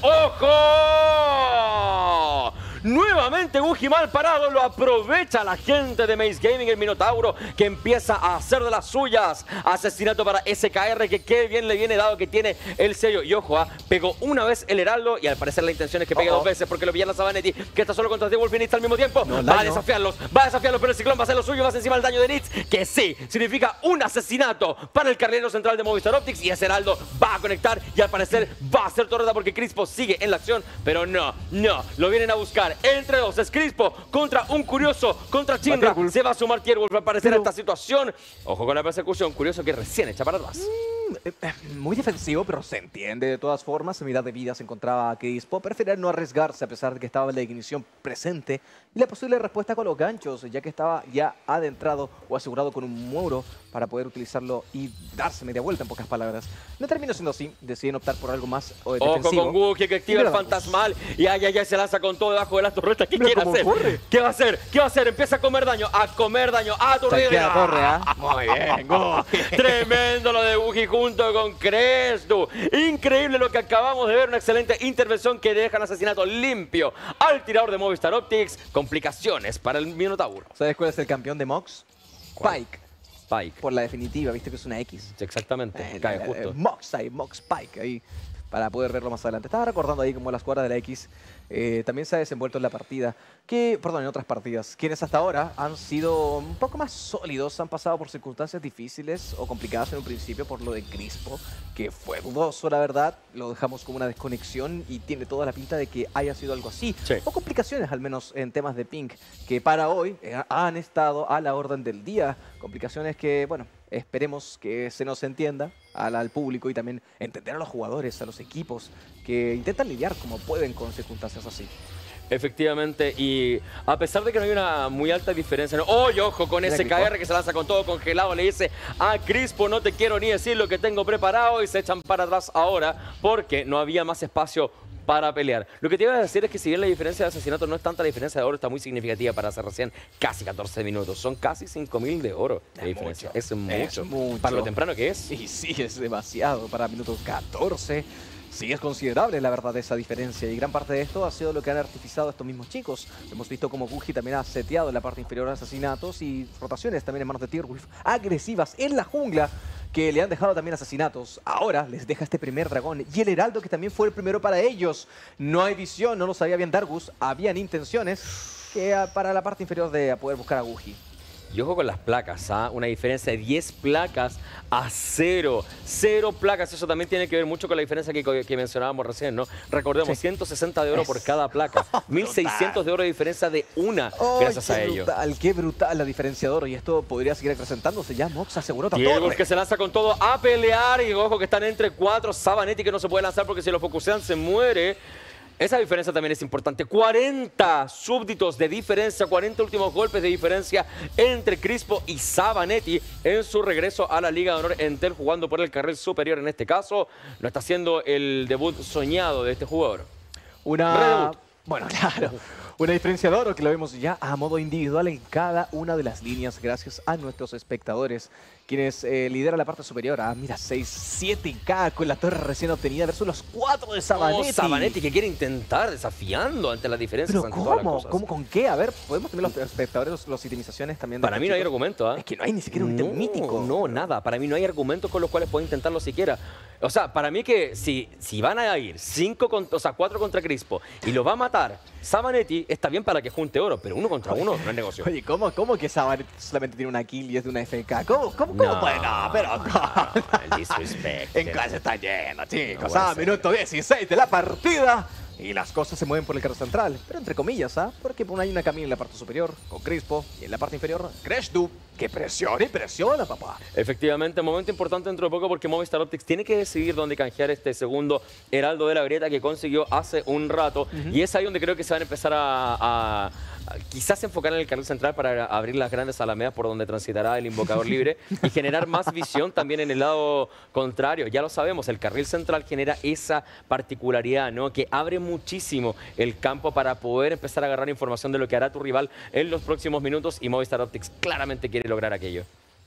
¡Ojo! Nuevamente Guji mal parado, lo aprovecha la gente de Mace Gaming, el Minotauro, que empieza a hacer de las suyas. Asesinato para S K R, que qué bien le viene dado que tiene el sello. Y ojo, ah, pegó una vez el Heraldo y al parecer la intención es que pegue Oh, oh. dos veces porque lo pillan a Sabanetti, que está solo contra Tierwolf y Nitz al mismo tiempo. No, el va a daño. desafiarlos, va a desafiarlos, pero el ciclón va a hacer lo suyo, va a encima el daño de Nitz, que sí, significa un asesinato para el carrilero central de Movistar Optics y ese Heraldo va a conectar y al parecer va a ser torreta porque Crispo sigue en la acción, pero no, no, lo vienen a buscar entre dos. Es Crispo contra un curioso, contra Shinra. Tierwolf. Se va a sumar Tierwolf, va a aparecer Pero- esta situación. Ojo con la persecución, curioso que recién echa para atrás. Eh, eh, Muy defensivo, pero se entiende de todas formas. En mitad de vida se encontraba Crispo. Prefería no arriesgarse a pesar de que estaba la ignición presente. Y la posible respuesta con los ganchos, ya que estaba ya adentrado o asegurado con un muro para poder utilizarlo y darse media vuelta, en pocas palabras. No terminó siendo así. Deciden optar por algo más o Ojo defensivo. con Guji que activa Mira, el fantasmal y ay, ay, ay, se lanza con todo debajo de las torretas. ¿Qué Mira quiere cómo hacer? corre. ¿Qué va a hacer? ¿Qué va a hacer? Empieza a comer daño, a comer daño, a aturdir. Tanquea la torre, ¡Ah! ¿ah? Muy bien, Guji. Tremendo lo de Guji junto con Crestu. Increíble lo que acabamos de ver. Una excelente intervención que deja el asesinato limpio al tirador de Movistar Optics. Complicaciones para el Minotauro. ¿Sabes cuál es el campeón de Mox? ¿Cuál? Spike. Spike. Por la definitiva, viste que es una X. Exactamente. Eh, Cae eh, justo. eh, Mox ahí, Mox Spike ahí, para poder verlo más adelante. Estaba recordando ahí como las cuerdas de la X eh, también se ha desenvuelto en la partida, que, perdón, en otras partidas, quienes hasta ahora han sido un poco más sólidos, han pasado por circunstancias difíciles o complicadas en un principio por lo de Crispo, que fue dudoso, la verdad, lo dejamos como una desconexión y tiene toda la pinta de que haya sido algo así. Sí. O complicaciones, al menos en temas de ping, que para hoy eh, han estado a la orden del día. Complicaciones que, bueno, esperemos que se nos entienda al, al público y también entender a los jugadores, a los equipos, que intentan lidiar como pueden con circunstancias así. Efectivamente, y a pesar de que no hay una muy alta diferencia, ¿no? ¡Oh, y ojo con Mira ese Crispo. K R que se lanza con todo congelado! Le dice a Crispo, no te quiero ni decir lo que tengo preparado, y se echan para atrás ahora porque no había más espacio para pelear. Lo que te iba a decir es que si bien la diferencia de asesinato no es tanta, la diferencia de oro está muy significativa para hacer recién casi catorce minutos. Son casi cinco mil de oro de Es diferencia. mucho. Es mucho. Es mucho. Para lo temprano que es. Y sí, es demasiado para minutos catorce. Sí, es considerable, la verdad, esa diferencia. Y gran parte de esto ha sido lo que han artificiado estos mismos chicos. Hemos visto como Guji también ha seteado en la parte inferior asesinatos y rotaciones también en manos de Tierwolf agresivas en la jungla, que le han dejado también asesinatos. Ahora les deja este primer dragón y el heraldo, que también fue el primero para ellos. No hay visión, no lo sabía bien Dargus. Habían intenciones que ah, para la parte inferior de poder buscar a Guji. Y ojo con las placas, ¿ah? Una diferencia de diez placas a cero. Cero placas. Eso también tiene que ver mucho con la diferencia que, que mencionábamos recién, ¿no? Recordemos, sí. ciento sesenta de oro es... por cada placa. mil seiscientos de oro de diferencia de una, oh, gracias a ello. Qué brutal, qué brutal la diferencia de oro. Y esto podría seguir acrecentándose. Ya Mox aseguró todo. Diego que se lanza con todo a pelear. Y ojo que están entre cuatro. Sabanetti que no se puede lanzar porque si lo focusean se muere. Esa diferencia también es importante. cuarenta súbditos de diferencia, cuarenta últimos golpes de diferencia entre Crispo y Sabanetti en su regreso a la Liga de Honor Entel, jugando por el carril superior en este caso. No está siendo el debut soñado de este jugador. Una... Redebut. Bueno, claro. Una diferencia de oro que lo vemos ya a modo individual en cada una de las líneas gracias a nuestros espectadores, quienes eh, lideran la parte superior. Ah, mira, seis, siete K con la torre recién obtenida versus los cuatro de Sabanetti. Oh, Sabanetti que quiere intentar desafiando ante las diferencias. ¿Pero cómo? ¿Cómo? ¿Con qué? A ver, podemos tener los espectadores, los, los itemizaciones también. Para mí no hay argumento, ¿eh? Es que no hay ni siquiera un ítem no, mítico. No, nada. Para mí no hay argumentos con los cuales puede intentarlo siquiera. O sea, para mí que si, si van a ir cinco con, o sea, cuatro contra Crispo y lo va a matar Sabanetti, está bien para que junte oro, pero uno contra uno no es negocio. Oye, ¿cómo, cómo que Sabanetti solamente tiene una kill y es de una F K? ¿Cómo, cómo, cómo no, puede? No, pero no, el disrespect. En casa está lleno, chicos. No ah, minuto dieciséis de la partida. Y las cosas se mueven por el carro central, pero entre comillas, ¿ah? Porque hay una camina en la parte superior con Crispo y en la parte inferior, Crashdu, que presiona y presiona, papá. Efectivamente, momento importante dentro de poco porque Movistar Optics tiene que decidir dónde canjear este segundo Heraldo de la Grieta que consiguió hace un rato. Uh-huh. Y es ahí donde creo que se van a empezar a, a, a quizás enfocar en el carril central para abrir las grandes alamedas por donde transitará el invocador libre y generar más visión también en el lado contrario. Ya lo sabemos, el carril central genera esa particularidad, ¿no? Que abre muchísimo el campo para poder empezar a agarrar información de lo que hará tu rival en los próximos minutos y Movistar Optics claramente quiere lograr aquello.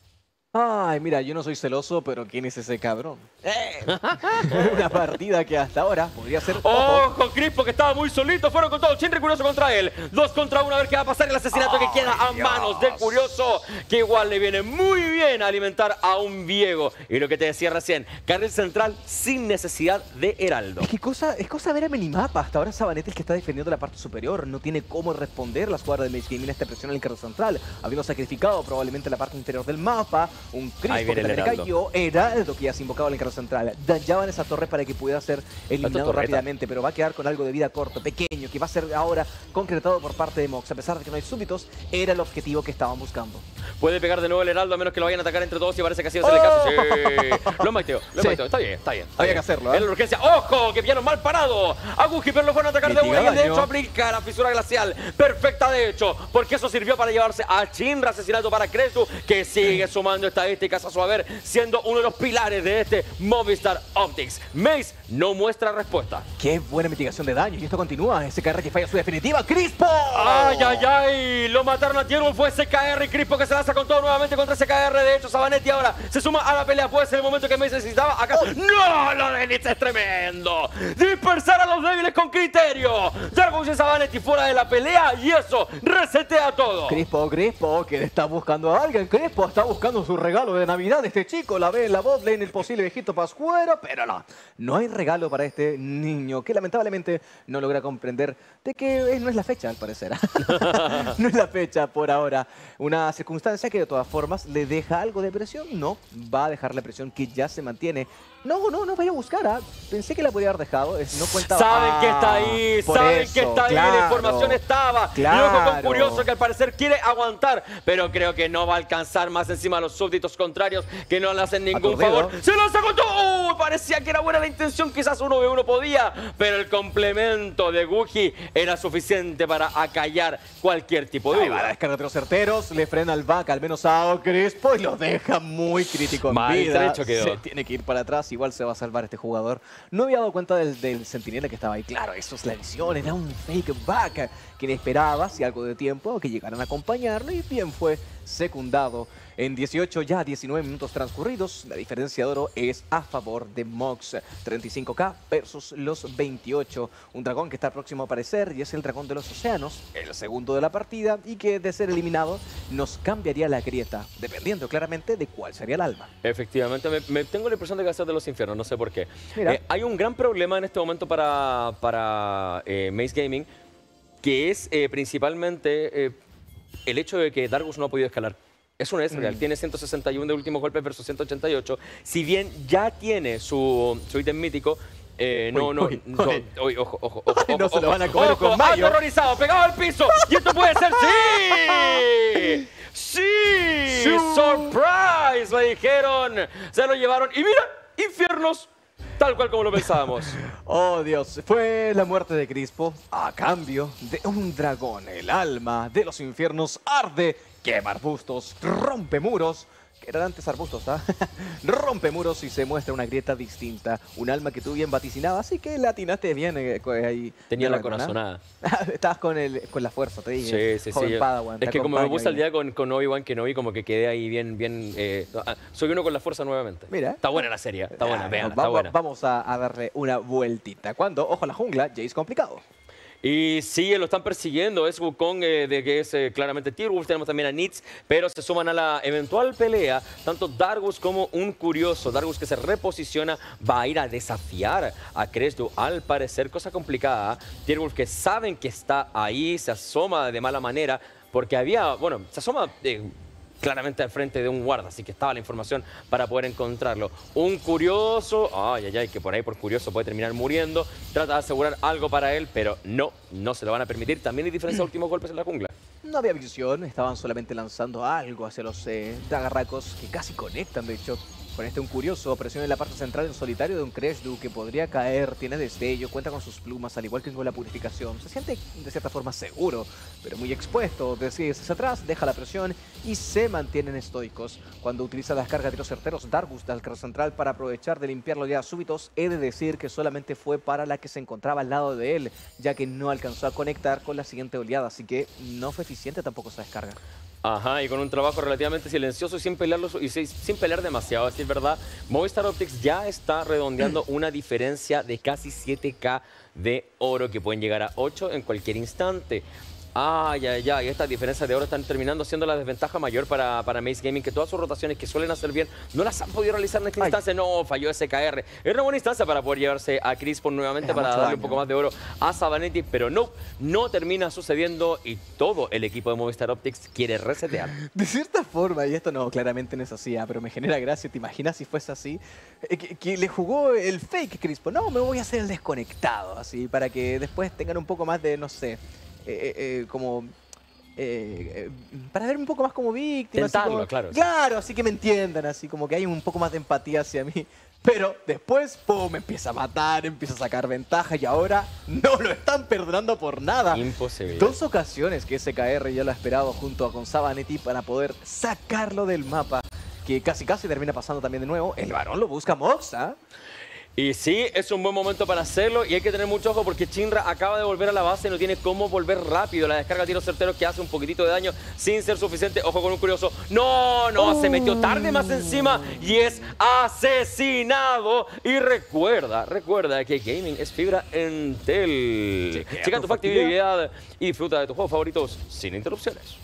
Ay, mira, yo no soy celoso, pero ¿quién es ese cabrón? ¡Eh! Una partida que hasta ahora podría ser... ¡Ojo, Crispo, que estaba muy solito! Fueron con todo, Chinri Curioso contra él. Dos contra uno, a ver qué va a pasar. El asesinato que queda a Dios. manos del Curioso, que igual le viene muy bien a alimentar a un Viego. Y lo que te decía recién, carril central sin necesidad de Heraldo. Es que cosa, es cosa ver el minimapa. Hasta ahora Sabanetti el que está defendiendo la parte superior. No tiene cómo responder la escuadra de Mace Gaming a esta presión en el carril central, habiendo sacrificado probablemente la parte interior del mapa. Un Crispo que también cayó, era lo que ya se invocaba en el carro central. Dañaban esa torre para que pudiera ser eliminado rápidamente, pero va a quedar con algo de vida corto, pequeño, que va a ser ahora concretado por parte de Mox. A pesar de que no hay súbditos, era el objetivo que estaban buscando. Puede pegar de nuevo el Heraldo, a menos que lo vayan a atacar entre todos y parece que así va a ser el caso. Sí. Lo maiteo, lo sí. maiteo. Está bien, está bien. Está Había bien. que hacerlo, ¿eh? En la urgencia. ¡Ojo! Que pillaron mal parado. A Guji, pero lo fueron a atacar de una y el de hecho aplica la fisura glacial. Perfecta, de hecho, porque eso sirvió para llevarse a Chinra, asesinato para Crestu, que sigue sumando estadísticas a su haber, siendo uno de los pilares de este Movistar Optics. Mace no muestra respuesta. Qué buena mitigación de daño. Y esto continúa. S K R que falla su definitiva. ¡Crispo! ¡Ay, ay, ay! Lo mataron a Tierwolf. Fue S K R y Crispo que se lanza con todo nuevamente contra S K R. De hecho, Sabanetti ahora se suma a la pelea. Puede ser el momento que Mace necesitaba. ¿Acaso? Oh. ¡No! Lo de Nitz es tremendo. Dispersar a los débiles con criterio. Jargus y Sabanetti fuera de la pelea y eso resetea todo. Crispo, Crispo, que está buscando a alguien. Crispo está buscando su regalo de Navidad. Este chico la ve en la bot lane, el posible viejito pascuero, pero no. No hay regalo para este niño que lamentablemente no logra comprender de que no es la fecha, al parecer. No es la fecha por ahora. Una circunstancia que de todas formas le deja algo de presión. No, va a dejar la presión que ya se mantiene. No, no, no vaya a buscar. ¿eh? Pensé que la podía haber dejado. No cuenta. Saben ah, que está ahí, saben eso, que está claro, ahí. La información estaba. Claro. Y ojo con Curioso que al parecer quiere aguantar, pero creo que no va a alcanzar más encima a los súbditos contrarios que no le hacen ningún favor. ¡Se lanza con todo! ¡Uh! Parecía que era buena la intención. Quizás uno de uno podía, pero el complemento de Guji era suficiente para acallar cualquier tipo de duda. Va a descargar de los certeros, le frena al back, al menos a Crispo, y lo deja muy crítico en Mal vida. Derecho quedó. Se tiene que ir para atrás. Igual se va a salvar este jugador. No había dado cuenta del, del centinela que estaba ahí. Claro, eso es la visión. Era un fake back que esperaba, si algo de tiempo, que llegaran a acompañarlo. Y bien fue secundado. En dieciocho, ya diecinueve minutos transcurridos, la diferencia de oro es a favor de Mox. treinta y cinco K versus los veintiocho. Un dragón que está próximo a aparecer y es el dragón de los océanos, el segundo de la partida, y que de ser eliminado nos cambiaría la grieta, dependiendo claramente de cuál sería el alma. Efectivamente, me, me tengo la impresión de que va a ser de los infiernos, no sé por qué. Eh, hay un gran problema en este momento para, para eh, Mace Gaming, que es eh, principalmente eh, el hecho de que Dargus no ha podido escalar. Es un Ezreal, Mm. tiene ciento sesenta y uno de últimos golpes versus ciento ochenta y ocho. Si bien ya tiene su, su ítem mítico, eh, no, Uy, no, uy, no, uy. uy, ojo, ojo, ojo, Ay, no ojo, se lo ojo, van a comer ojo, con mayo. aterrorizado, pegado al piso, y esto puede ser, ¡sí! ¡Sí! Sí. ¡Surprise! Me dijeron, se lo llevaron, y mira, infiernos, tal cual como lo pensábamos. Oh, Dios. Fue la muerte de Crispo a cambio de un dragón. El alma de los infiernos arde, quema arbustos, rompe muros. Que eran antes arbustos, ¿ah? Rompe muros y se muestra una grieta distinta. Un alma que tú bien vaticinabas, así que la atinaste bien eh, co- ahí. Tenía la Dragón, ¿ah? corazonada. Estabas con, el, con la fuerza, te dije. Sí, sí, Joven sí. Padawan, Es te que como me acompaño puse al ahí. día con, con Obi-Wan Kenobi, como que quedé ahí bien, bien... eh, ah, soy uno con la fuerza nuevamente. Mira. Está buena la serie, está buena, Ah, vean, va- está va- buena. Vamos a, a darle una vueltita. Cuando, ojo a la jungla, Jace complicado. Y sí, lo están persiguiendo, es Wukong, eh, de que es eh, claramente T-Wolf, tenemos también a Nitz, pero se suman a la eventual pelea tanto Dargus como un curioso. Dargus que se reposiciona, va a ir a desafiar a Kresdu, al parecer, cosa complicada. T-Wolf que saben que está ahí, se asoma de mala manera, porque había, bueno, se asoma... Eh, claramente al frente de un guarda, así que estaba la información para poder encontrarlo. Un curioso, ay, ay, ay, que por ahí por curioso puede terminar muriendo, trata de asegurar algo para él, pero no, no se lo van a permitir. También hay diferencia de últimos golpes en la jungla. No había visión, estaban solamente lanzando algo hacia los eh, dagarracos que casi conectan, de hecho. Con este un curioso, presiona en la parte central en solitario de un Kresdu que podría caer, tiene destello, cuenta con sus plumas, al igual que con la purificación. Se siente de cierta forma seguro, pero muy expuesto. Decide hacia atrás, deja la presión y se mantienen estoicos. Cuando utiliza las cargas de tiros certeros, Dargus al carro central para aprovechar de limpiar los oleadas súbitos, he de decir que solamente fue para la que se encontraba al lado de él, ya que no alcanzó a conectar con la siguiente oleada, así que no fue eficiente tampoco esa descarga. Ajá, y con un trabajo relativamente silencioso y sin, pelearlo, y sin, sin pelear demasiado, a decir verdad. Movistar Optics ya está redondeando una diferencia de casi siete K de oro, que pueden llegar a ocho en cualquier instante. Ay, ay, ay, estas diferencias de oro están terminando siendo la desventaja mayor para, para Mace Gaming, que todas sus rotaciones que suelen hacer bien no las han podido realizar en esta Ay. instancia. No, falló S K R. Era una buena instancia para poder llevarse a Crispo nuevamente, Era para mucho darle daño. un poco más de oro a Sabanetti, pero no, no termina sucediendo y todo el equipo de Movistar Optics quiere resetear. De cierta forma, y esto no, claramente no es así, ah, pero me genera gracia, ¿te imaginas si fuese así? Eh, que, que le jugó el fake Crispo, no, me voy a hacer el desconectado, así, para que después tengan un poco más de, no sé, eh, eh, eh, como... eh, eh, para ver un poco más como víctima. así Tentarlo, como- claro, sí. Claro, así que me entiendan, así como que hay un poco más de empatía hacia mí. Pero después, pum, empieza a matar, empieza a sacar ventaja y ahora no lo están perdonando por nada. Imposible. Dos ocasiones que S K R ya lo ha esperado junto a con Sabanetti para poder sacarlo del mapa. Que casi casi termina pasando también de nuevo. El varón lo busca Mox, ¿ah? Y sí, es un buen momento para hacerlo y hay que tener mucho ojo porque Shinra acaba de volver a la base y no tiene cómo volver rápido. La descarga de tiros certeros que hace un poquitito de daño sin ser suficiente. Ojo con un curioso. No, no, se metió tarde más encima y es asesinado. Y recuerda, recuerda que gaming es fibra Entel. Chequea Checa tu tu factibilidad y disfruta de tus juegos favoritos sin interrupciones.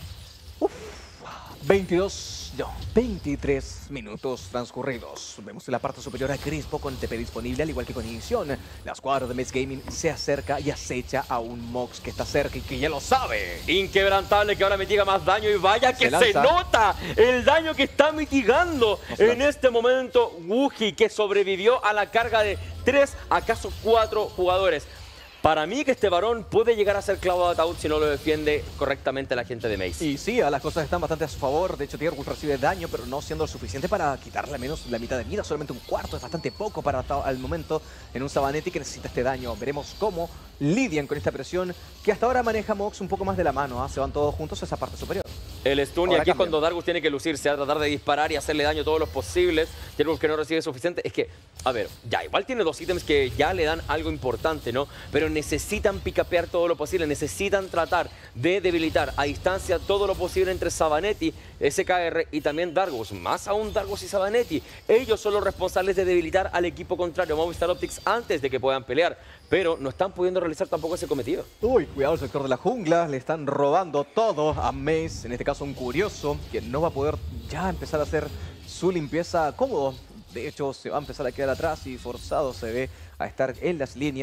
veintidós, no, veintitrés minutos transcurridos. Vemos en la parte superior a Crispo con T P disponible, al igual que con Ignición. La escuadra de Mace Gaming se acerca y acecha a un Mox que está cerca y que ya lo sabe. Inquebrantable, que ahora mitiga más daño y vaya que Se se, lanza. nota el daño que está mitigando Ostras. en este momento Wuji, que sobrevivió a la carga de tres, acaso cuatro jugadores. Para mí que este varón puede llegar a ser clavo de ataúd si no lo defiende correctamente la gente de Mace. Y sí, las cosas están bastante a su favor. De hecho, Tierwood recibe daño, pero no siendo lo suficiente para quitarle al menos la mitad de vida. Solamente un cuarto, es bastante poco para hasta al momento en un Sabanetti que necesita este daño. Veremos cómo lidian con esta presión que hasta ahora maneja Mox un poco más de la mano. ¿ah? Se van todos juntos a esa parte superior. El stun, y Ahora aquí es cambia. cuando Dargus tiene que lucirse, a tratar de disparar y hacerle daño todos los posibles. Dargus que no recibe suficiente. Es que, a ver, ya, igual tiene dos ítems que ya le dan algo importante, ¿no? Pero necesitan picapear todo lo posible, necesitan tratar de debilitar a distancia todo lo posible entre Sabanetti, S K R y también Dargus. Más aún Dargus y Sabanetti. Ellos son los responsables de debilitar al equipo contrario, Movistar Optics, antes de que puedan pelear. Pero no están pudiendo realizar tampoco ese cometido. Uy, cuidado el sector de la jungla, le están robando todo a Mace, en este caso un curioso, que no va a poder ya empezar a hacer su limpieza cómodo. De hecho, se va a empezar a quedar atrás y forzado se ve a estar en las líneas.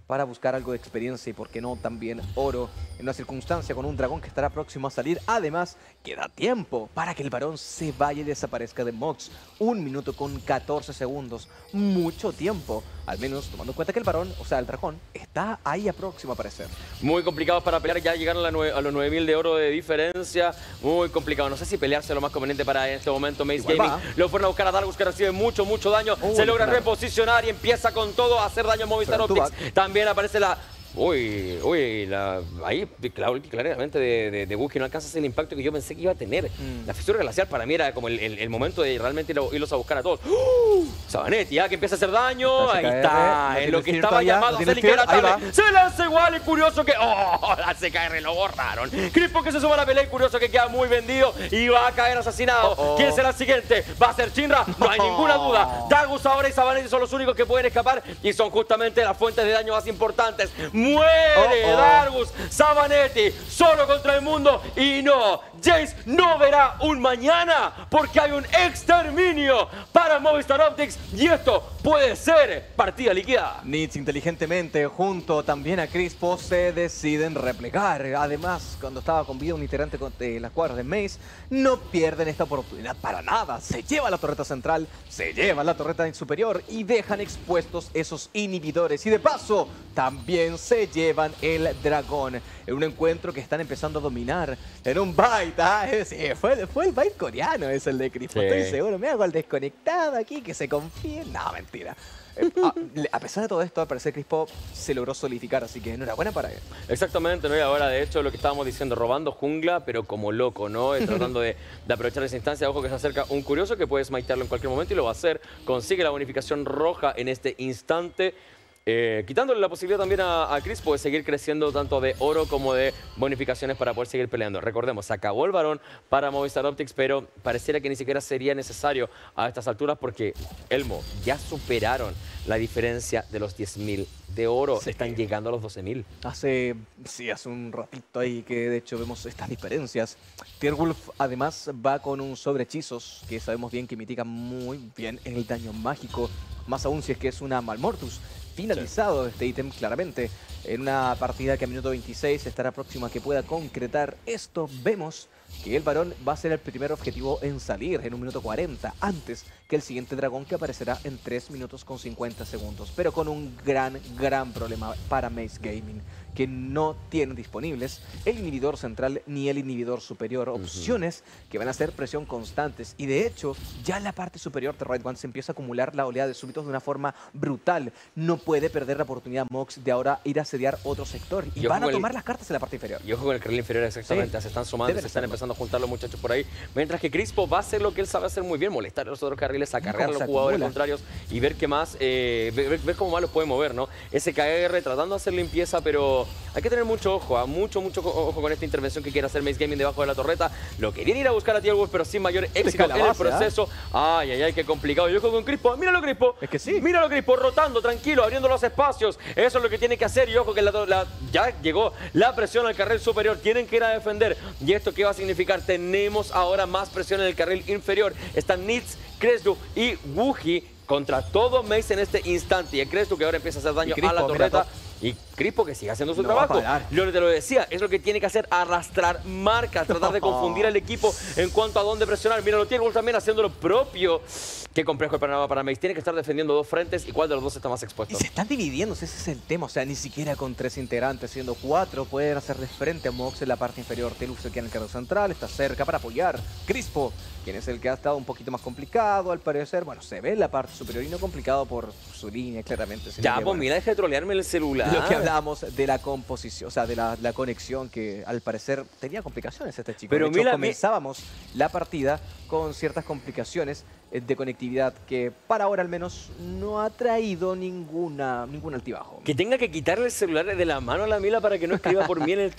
para buscar algo de experiencia y, por qué no, también oro en una circunstancia con un dragón que estará próximo a salir. Además, queda tiempo para que el varón se vaya y desaparezca de Mox. Un minuto con catorce segundos. Mucho tiempo. Al menos tomando en cuenta que el varón, o sea, el dragón, está ahí a próximo a aparecer. Muy complicado para pelear, ya llegaron a, la a los nueve mil de oro de diferencia. Muy complicado. No sé si pelearse es lo más conveniente para en este momento Mace Igual Gaming. Va. Lo fueron a buscar a Dargus, que recibe mucho, mucho daño. Uh, se logra claro. reposicionar y empieza con todo a hacer daño a Movistar Optics. También aparece la... Uy, uy, la, ahí claramente de, de, de Buki no alcanzas el impacto que yo pensé que iba a tener. Mm. La fisura glacial para mí era como el, el, el momento de realmente irlos a buscar a todos. ¡Uh! Sabanetti, ya que empieza a hacer daño. Ahí está, en lo que estaba llamado a ser inquebrantable. Se lanza igual y curioso que... ¡Oh! La C K R lo borraron. Crispo que se suma a la pelea y curioso que queda muy vendido y va a caer asesinado. Oh, oh. ¿Quién será el siguiente? ¿Va a ser Shinra? No hay ninguna duda. Dargus ahora y Sabanetti son los únicos que pueden escapar y son justamente las fuentes de daño más importantes. Muere oh, oh. Dargus, Sabanetti, solo contra el mundo. Y no, Jace no verá un mañana porque hay un exterminio para Movistar Optics y esto puede ser partida liquidada. Nitz inteligentemente, junto también a Crispo, se deciden replegar. Además, cuando estaba con vida un iterante de las cuadras de Mace, no pierden esta oportunidad para nada. Se lleva la torreta central, se lleva la torreta superior y dejan expuestos esos inhibidores. Y de paso, también se llevan el dragón en un encuentro que están empezando a dominar en un bait. Ah, sí, fue, fue el bait coreano, es el de Crispo, sí. Estoy seguro. Me hago el desconectado aquí, que se confíe. No, mentira. A, a pesar de todo esto, al parecer Crispo se logró solidificar, así que enhorabuena para él. Exactamente, ¿no? Y ahora, de hecho, lo que estábamos diciendo, robando jungla, pero como loco, ¿no? Y tratando de, de aprovechar esa instancia. Ojo que se acerca un curioso que puede smitearlo en cualquier momento y lo va a hacer. Consigue la bonificación roja en este instante. Eh, quitándole la posibilidad también a, a Crispo de seguir creciendo tanto de oro como de bonificaciones para poder seguir peleando. Recordemos, se acabó el varón para Movistar Optics, pero pareciera que ni siquiera sería necesario a estas alturas porque, Elmo, ya superaron la diferencia de los diez mil de oro. Sí. Están llegando a los doce mil. Hace, sí, hace un ratito ahí que de hecho vemos estas diferencias. Tierwolf además va con un sobre hechizos que sabemos bien que mitiga muy bien el daño mágico. Más aún si es que es una Malmortus. Finalizado sí. Este ítem claramente en una partida que a minuto veintiséis estará próxima a que pueda concretar esto. Vemos que el varón va a ser el primer objetivo en salir en un minuto cuarenta, antes que el siguiente dragón que aparecerá en tres minutos con cincuenta segundos. Pero con un gran, gran problema para Mace Gaming, que no tienen disponibles el inhibidor central ni el inhibidor superior. Opciones uh-huh. que van a hacer presión constantes. Y de hecho, ya en la parte superior de Right One se empieza a acumular la oleada de súbitos de una forma brutal. No puede perder la oportunidad Mox de ahora ir a asediar otro sector. Y, y van a tomar el, las cartas en la parte inferior. Y ojo con el carril inferior, exactamente. Sí. Se están sumando, Debe se están empezando a juntar los muchachos por ahí. Mientras que Crispo va a hacer lo que él sabe hacer muy bien, molestar a los otros carriles, acarrear a los jugadores acumula? contrarios y ver qué más, eh, ver, ver cómo más los puede mover, ¿no? S K R tratando de hacer limpieza, pero hay que tener mucho ojo, ¿eh? mucho, mucho ojo con esta intervención que quiere hacer Mace Gaming debajo de la torreta. Lo querían ir a buscar a Tierwolf, pero sin mayor éxito en el proceso. ¿eh? Ay, ay, ay, qué complicado. Yo juego con Crispo, míralo Crispo. Es que sí. Míralo Crispo, rotando, tranquilo, abriendo los espacios. Eso es lo que tiene que hacer y ojo que la, la, ya llegó la presión al carril superior. Tienen que ir a defender. ¿Y esto qué va a significar? Tenemos ahora más presión en el carril inferior. Están Nitz, Krestu y Wuji contra todo Mace en este instante. Y el Krestu que ahora empieza a hacer daño Crispo, a la torreta. Y Crispo que sigue haciendo su no trabajo. Yo te lo decía, es lo que tiene que hacer, arrastrar marcas, tratar de confundir al equipo en cuanto a dónde presionar. Mira, lo tiene también haciendo lo propio. Qué complejo el panorama para Mace. Tiene que estar defendiendo dos frentes y cuál de los dos está más expuesto. Y se están dividiendo, ese es el tema. O sea, ni siquiera con tres integrantes, siendo cuatro, pueden hacerle frente a Mox en la parte inferior. Telux se queda en el carro central, está cerca para apoyar. Crispo, quien es el que ha estado un poquito más complicado, al parecer. Bueno, se ve en la parte superior y no complicado por su línea, claramente. Ya, pues bueno, mira, deja de trolearme el celular. Lo que hablábamos de la composición, o sea, de la, la conexión, que al parecer tenía complicaciones este chico. Pero de hecho, mira, comenzábamos mi... la partida con ciertas complicaciones de conectividad que para ahora al menos no ha traído ninguna, ningún altibajo. Que tenga que quitarle el celular de la mano a la Mila para que no escriba por mí en el chat.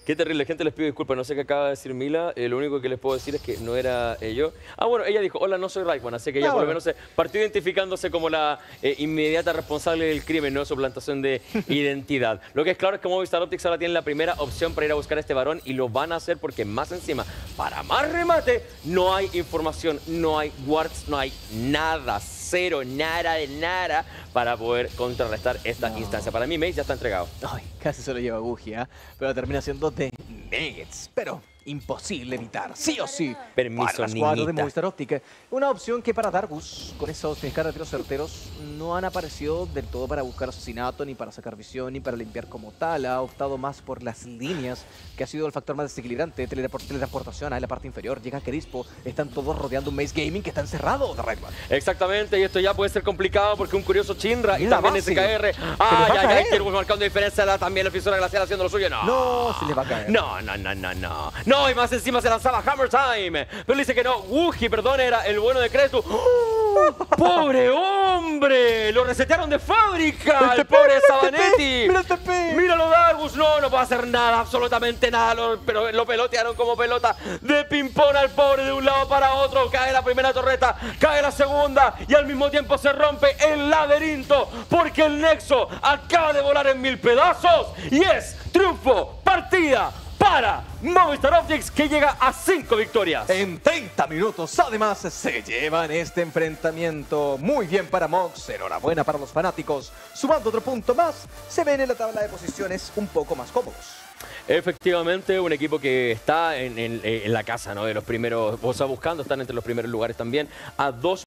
Qué terrible, gente, les pido disculpas, no sé qué acaba de decir Mila, eh, lo único que les puedo decir es que no era eh, yo. Ah, bueno, ella dijo, hola, no soy Raikkonen, así que ella Ah, por lo bueno. menos se partió identificándose como la eh, inmediata responsable del crimen, no suplantación de identidad. Lo que es claro es que Movistar Optics ahora tiene la primera opción para ir a buscar a este varón y lo van a hacer porque más encima, para más remate, no hay información, no hay warts, no hay nada, cero, nada de nada para poder contrarrestar esta No. instancia. Para mí, Mace ya está entregado. Ay, casi se lo lleva Guji, ¿eh? Pero termina siendo de Nuggets. Pero imposible evitar, sí o sí. Permiso, para las cuadras de niñita. Movistar Óptica. Una opción que para Dargus, con esos pescar de tiros certeros, no han aparecido del todo para buscar asesinato, ni para sacar visión, ni para limpiar como tal. Ha optado más por las líneas, que ha sido el factor más desequilibrante. Teletransport- teletransportación en la parte inferior. Llega Crispo, están todos rodeando un Mace Gaming que está encerrado de Redman. Exactamente, y esto ya puede ser complicado porque un curioso Chinra y Mira, también Basi. S K R. Se les va Ay, a ay, ay, caer. quiero marcando diferencia. La, también la fisura glacial haciendo lo suyo. No. No, se les va a caer. No, no, no, no, no. No, y más encima se lanzaba Hammer Time. Pero dice que no. Wuji, perdón, era el bueno de Crestu. ¡Oh! ¡Pobre hombre! Lo resetearon de fábrica. El pobre Sabanetti. ¡Mira el T P! Míralo, Dargus. No, no puede hacer nada, absolutamente nada. Lo, pero lo pelotearon como pelota de ping-pong al pobre de un lado para otro. Cae la primera torreta, cae la segunda y al mismo tiempo se rompe el laberinto porque el Nexo acaba de volar en mil pedazos y es triunfo, partida para Movistar Optics, que llega a cinco victorias. En treinta minutos, además, se llevan este enfrentamiento. Muy bien para Mox, enhorabuena para los fanáticos. Sumando otro punto más, se ven en la tabla de posiciones un poco más cómodos. Efectivamente, un equipo que está en, en- en la casa, ¿no? De los primeros, o sea, buscando estar entre los primeros lugares también, a dos